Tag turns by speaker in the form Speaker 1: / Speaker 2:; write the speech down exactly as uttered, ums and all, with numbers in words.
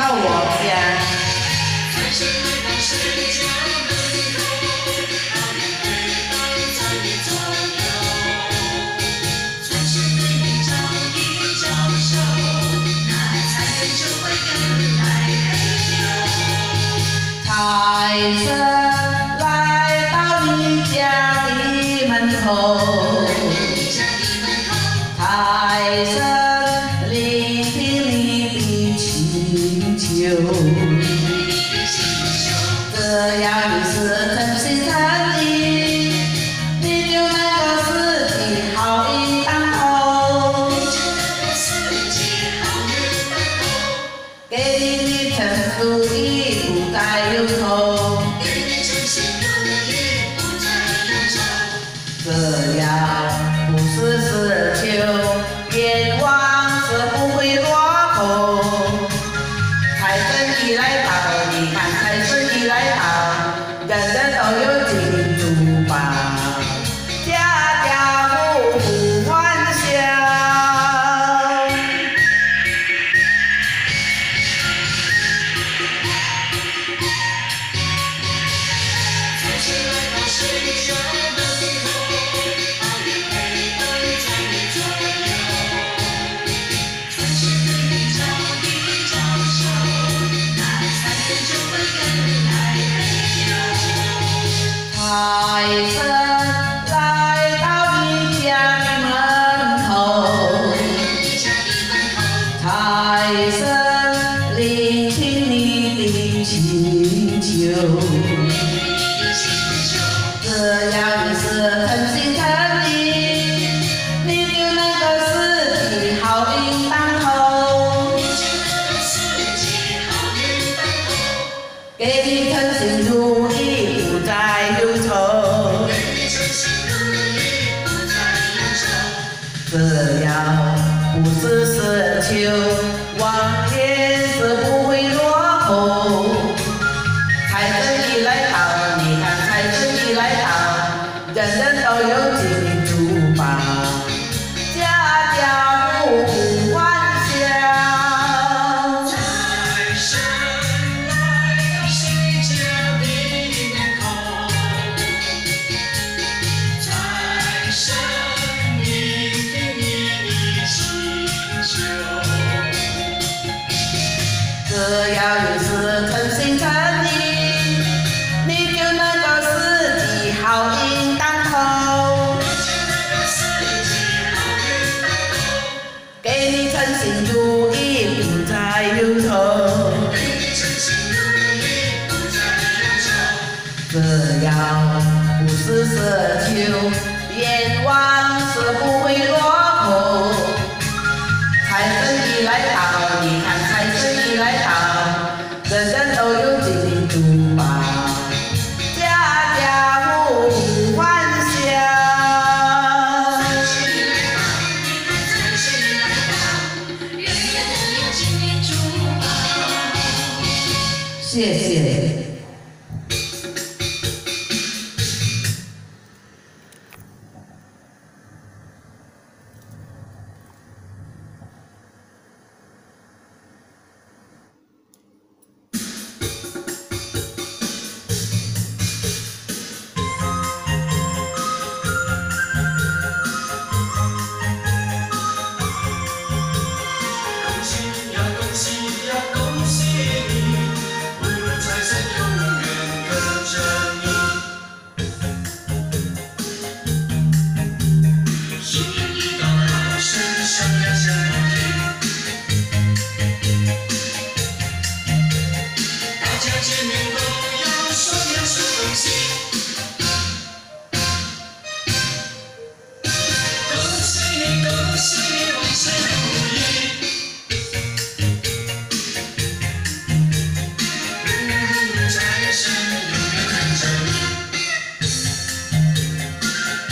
Speaker 1: 到我家。
Speaker 2: 财神来到谁家门口，好运回到在你左右。财神对你招一招手，那财神就会跟来嘿呦。
Speaker 1: 财神来到你家的门口，财神聆听你的请求。 这样你是诚心诚意，你就能够四季好运当头。给你的诚如意不再忧愁，这样不是奢求，愿望是不会落空。财神一来到，你看财神。 来到，人人都有金珠宝，家家户户欢笑。
Speaker 2: 财神来到谁家门口，好运回到在你左右。财神对你招一招手，那财神就会跟来。
Speaker 1: 财神来到你家的门口，财神聆听你的请求，这样你是诚心诚意，你就能够四季好运当头，给你诚心如意不再忧愁。 这样不是奢求，望天是不会落空。财神一来到，你看财神一来到，人人都有金珠宝，家家户户欢笑。
Speaker 2: 财神来到谁家的门口？财神。
Speaker 1: 只要你是诚心诚意，你就能够四季好运当头。给你诚心如意不再忧愁。这样不是奢求，愿望是不会落空。财神一来到，你看财神一来到。 人人都有金珠宝，家家户户欢笑。谢谢。
Speaker 2: 见面都要说点什么东西。